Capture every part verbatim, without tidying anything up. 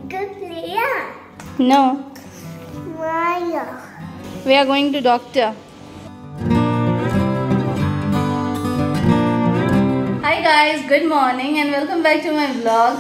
No. We are going to doctor. Hi guys, good morning and welcome back to my vlog.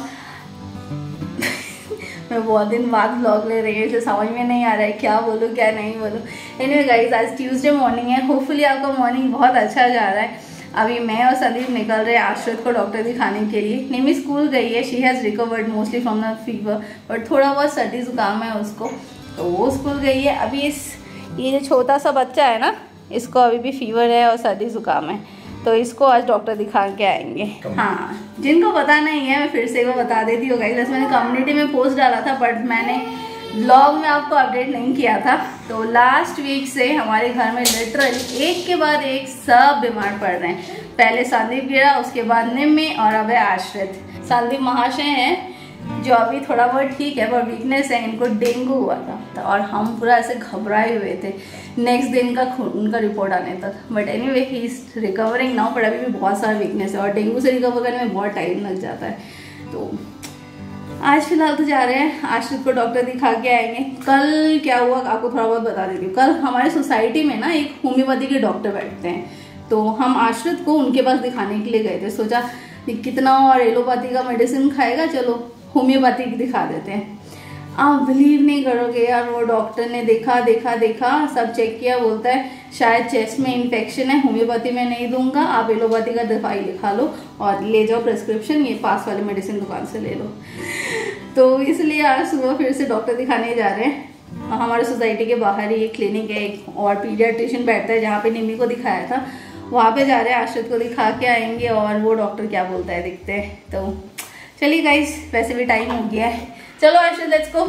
मैं बहुत दिन बाद vlog ले रही हूँ, तो समझ में नहीं आ रहा है क्या बोलूँ क्या नहीं बोलूँ। Anyway guys, आज ट्यूसडे मॉर्निंग है, होपफुली आपका मॉर्निंग बहुत अच्छा जा रहा है। अभी मैं और संदीप निकल रहे हैं आश्रित को डॉक्टर दिखाने के लिए। निमी स्कूल गई है, she has recovered mostly from the fever, but थोड़ा बहुत सर्दी जुकाम है उसको, तो वो स्कूल गई है। अभी इस ये जो छोटा सा बच्चा है ना, इसको अभी भी फीवर है और सर्दी जुकाम है, तो इसको आज डॉक्टर दिखा के आएंगे। हाँ, जिनको पता नहीं है मैं फिर से वो बता देती हूँ गाइस, मैंने कम्युनिटी में पोस्ट डाला था बट मैंने ब्लॉग में आपको अपडेट नहीं किया था। तो लास्ट वीक से हमारे घर में लिटरली एक के बाद एक सब बीमार पड़ रहे हैं। पहले संदीप गिरा, उसके बाद निम्मी और अब आश्रित। संदीप महाशय हैं जो अभी थोड़ा बहुत ठीक है, पर वीकनेस है, इनको डेंगू हुआ था और हम पूरा ऐसे घबराए हुए थे नेक्स्ट दिन का उनका रिपोर्ट आने तक। But anyway he is recovering now, but अभी भी बहुत सारा वीकनेस है और डेंगू से रिकवर करने में बहुत टाइम लग जाता है। तो आज फिलहाल तो जा रहे हैं, आश्रित को डॉक्टर दिखा के आएंगे। कल क्या हुआ आपको थोड़ा बहुत बता देती हूँ। कल हमारे सोसाइटी में ना एक होम्योपैथी के डॉक्टर बैठते हैं, तो हम आश्रित को उनके पास दिखाने के लिए गए थे। सोचा कितना और एलोपैथी का मेडिसिन खाएगा, चलो होम्योपैथी दिखा देते हैं। आप बिलीव नहीं करोगे यार, वो डॉक्टर ने देखा देखा देखा सब चेक किया, बोलता है शायद चेस्ट में इन्फेक्शन है, होम्योपैथी में नहीं दूंगा, आप एलोपैथी का दवाई लिखा लो और ले जाओ प्रिस्क्रिप्शन, ये पास वाले मेडिसिन दुकान से ले लो। तो इसलिए आज सुबह फिर से डॉक्टर दिखाने जा रहे हैं। हमारे सोसाइटी के बाहर ही एक क्लिनिक है, एक और पीडियाट्रिशियन बैठता है जहाँ पे निम्मी को दिखाया था, वहाँ पे जा रहे हैं। आश्रित को दिखा के आएंगे और वो डॉक्टर क्या बोलता है देखते हैं। तो चलिए गाइस, वैसे भी टाइम हो गया है, चलो Ashrit let's go.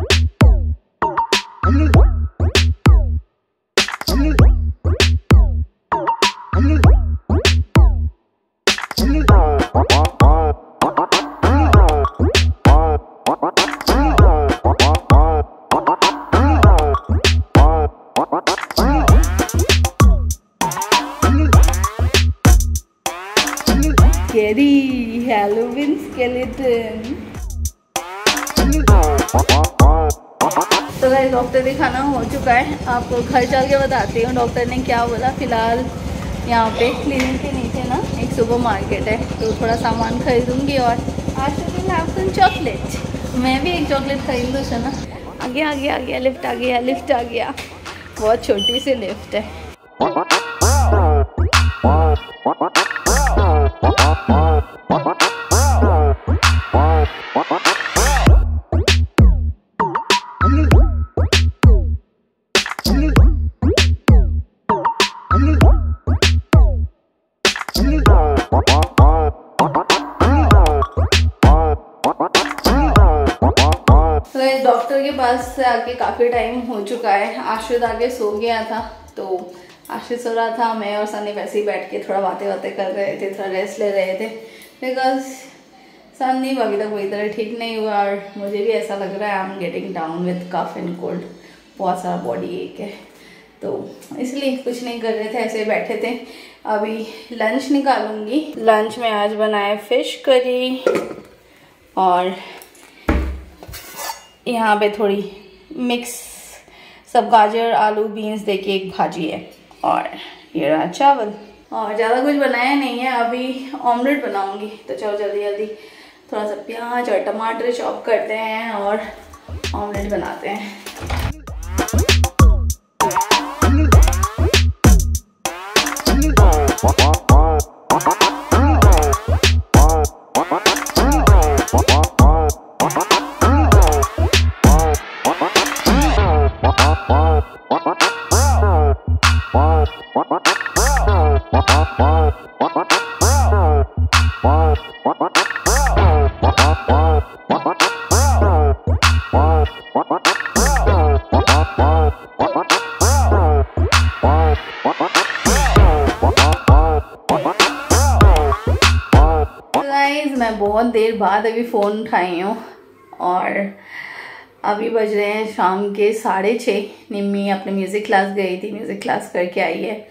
Scary Halloween skeleton। तो गाइस डॉक्टर दिखाना हो चुका है, आपको घर चल के बताती हूँ डॉक्टर ने क्या बोला। फिलहाल यहाँ पे क्लिनिक के नीचे ना एक सुपर मार्केट है, तो थोड़ा सामान खरीदूंगी और आज तो चॉकलेट, मैं भी एक चॉकलेट खरीद लूँ ना। आ गया आ गया आ गया, लिफ्ट आ गया लिफ्ट आ गया, बहुत छोटी सी लिफ्ट है। डॉक्टर के पास से आके काफ़ी टाइम हो चुका है। आश्रित आगे सो गया था, तो आश्रित सो रहा था, मैं और संदीप ऐसे ही बैठ के थोड़ा बातें बातें कर रहे थे, थोड़ा रेस्ट ले रहे थे, बिकॉज संदीप अभी तक कोई तरह ठीक नहीं हुआ और मुझे भी ऐसा लग रहा है I am getting down with cough and cold, बहुत सारा बॉडी एक है, तो इसलिए कुछ नहीं कर रहे थे, ऐसे बैठे थे। अभी लंच निकालूंगी। लंच में आज बनाए फिश करी और यहाँ पे थोड़ी मिक्स सब गाजर आलू बीन्स देके एक भाजी है और ये रहा चावल, और ज़्यादा कुछ बनाया नहीं है। अभी ऑमलेट बनाऊंगी, तो चलो जल्दी जल्दी थोड़ा सा प्याज और टमाटर चॉप करते हैं और ऑमलेट बनाते हैं। मैं बहुत देर बाद अभी फ़ोन उठाई हूँ और अभी बज रहे हैं शाम के साढ़े छः। निम्मी अपने म्यूज़िक क्लास गई थी, म्यूज़िक क्लास करके आई है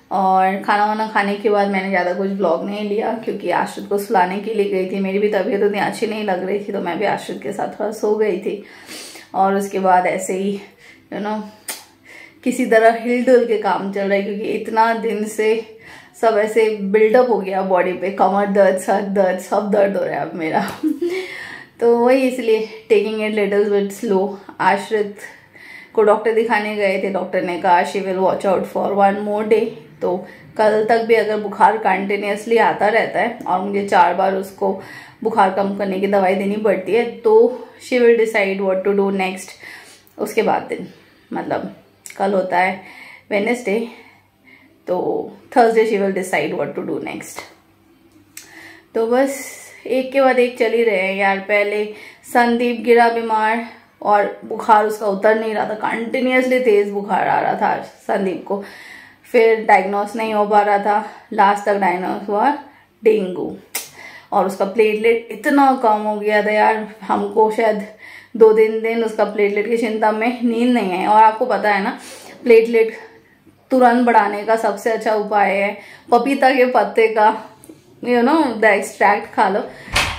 और खाना वाना खाने के बाद मैंने ज़्यादा कुछ ब्लॉग नहीं लिया क्योंकि आश्रित को सुलाने के लिए गई थी। मेरी भी तबीयत उतनी अच्छी नहीं लग रही थी तो मैं भी आश्रित के साथ थोड़ा सो गई थी। और उसके बाद ऐसे ही यू नो किसी तरह हिल डुल के काम चल रहा है क्योंकि इतना दिन से सब ऐसे बिल्डअप हो गया बॉडी पे, कमर दर्द, सर दर्द, सब दर्द हो रहा है अब मेरा तो वही इसलिए taking it little bit slow. Ashrit को डॉक्टर दिखाने गए थे, डॉक्टर ने कहा she will watch out for one more day. तो कल तक भी अगर बुखार कंटिन्यूसली आता रहता है और मुझे चार बार उसको बुखार कम करने की दवाई देनी पड़ती है तो she will decide what to do next. उसके बाद दिन मतलब कल होता है वेडनेसडे, तो Thursday she will decide what to do next. तो बस एक के बाद एक चल ही रहे हैं यार। पहले संदीप गिरा बीमार और बुखार उसका उतर नहीं रहा था, कंटिन्यूसली तेज बुखार आ रहा था संदीप को। फिर डायग्नोस नहीं हो पा रहा था, लास्ट तक डायग्नोस हुआ डेंगू और उसका प्लेटलेट इतना कम हो गया था यार, हमको शायद दो तीन दिन उसका प्लेटलेट की चिंता में नींद नहीं है। और आपको पता है ना प्लेटलेट तुरंत बढ़ाने का सबसे अच्छा उपाय है पपीता के पत्ते का यू नो द एक्सट्रैक्ट खा लो।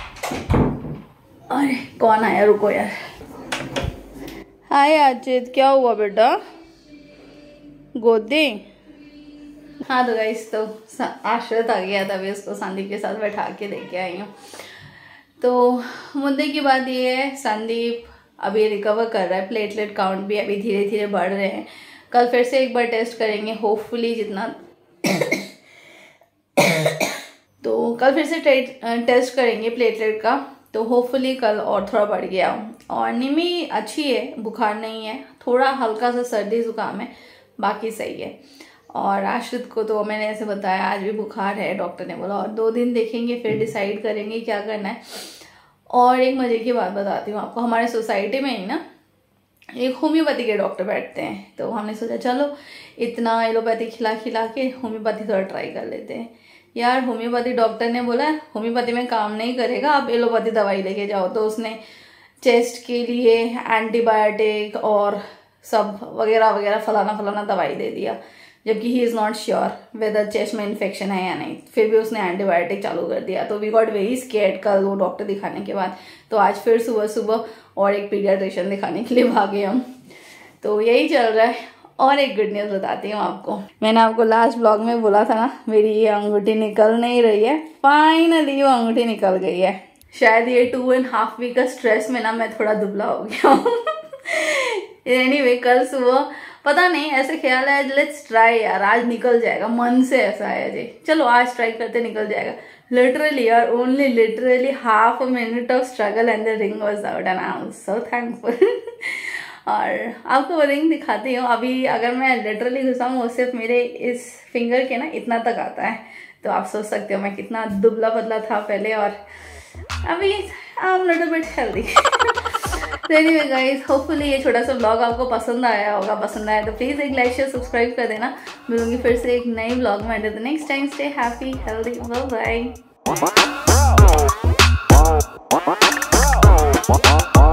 अरे कौन आया, रुको यार। हाय अजित, क्या हुआ बेटा, गोद दे? हाँ तो गाइस तो आश्रित आ गया था, अभी उसको संदीप के साथ बैठा के लेके आई हूँ। तो मुद्दे की बात ये है संदीप अभी रिकवर कर रहा है, प्लेटलेट काउंट भी अभी धीरे धीरे बढ़ रहे हैं। कल फिर से एक बार टेस्ट करेंगे, होपफुली जितना तो कल फिर से टेस्ट करेंगे प्लेटलेट का, तो होपफुली कल और थोड़ा बढ़ गया। और निमी अच्छी है, बुखार नहीं है, थोड़ा हल्का सा सर्दी जुकाम है, बाकी सही है। और आश्रित को तो मैंने ऐसे बताया आज भी बुखार है, डॉक्टर ने बोला और दो दिन देखेंगे फिर डिसाइड करेंगे क्या करना है। और एक मजे की बात बताती हूँ आपको, हमारे सोसाइटी में ही ना एक होम्योपैथी के डॉक्टर बैठते हैं, तो हमने सोचा चलो इतना एलोपैथी खिला खिला के होम्योपैथी थोड़ा ट्राई कर लेते हैं। यार होम्योपैथी डॉक्टर ने बोला होम्योपैथी में काम नहीं करेगा, आप एलोपैथी दवाई लेके जाओ। तो उसने चेस्ट के लिए एंटीबायोटिक और सब वगैरह वगैरह फलाना फलाना दवाई दे दिया, जबकि he is not sure whether chest में इन्फेक्शन है या नहीं। फिर भी उसने एंटीबायोटिक चालू कर दिया, तो वी गॉट वेरी स्केर्ड कल वो डॉक्टर दिखाने के बाद। तो आज फिर सुबह सुबह और एक पीडियाट्रिशियन दिखाने के लिए भागे हम। तो यही चल रहा है। और एक गुड न्यूज़ बताती हूँ आपको, मैंने आपको लास्ट ब्लॉग में बोला था ना मेरी ये अंगूठी निकल नहीं रही है, फाइनली वो अंगूठी निकल गई है। शायद ये टू एंड हाफ वीक का स्ट्रेस में ना मैं थोड़ा दुबला हो गया हूँ। एनीवे कल सुबह पता नहीं ऐसे ख्याल है लेट्स ट्राई यार, आज निकल जाएगा, मन से ऐसा है जी, चलो आज ट्राई करते निकल जाएगा। लिटरली यार only literally half a minute of struggle and the ring was out and I am so thankful. और आपको वो रिंग दिखाती हूँ, अभी अगर मैं लिटरली घुसाऊँ वो सिर्फ मेरे इस फिंगर के ना इतना तक आता है, तो आप सोच सकते हो मैं कितना दुबला पतला था पहले और अभी I am little bit healthy. Anyway guys, hopefully ये छोटा सा ब्लॉग आपको पसंद आया होगा, पसंद आया तो प्लीज एक लाइक शेयर सब्सक्राइब कर देना। मिलूंगी फिर से एक नई ब्लॉग में, the next time stay happy healthy, bye bye.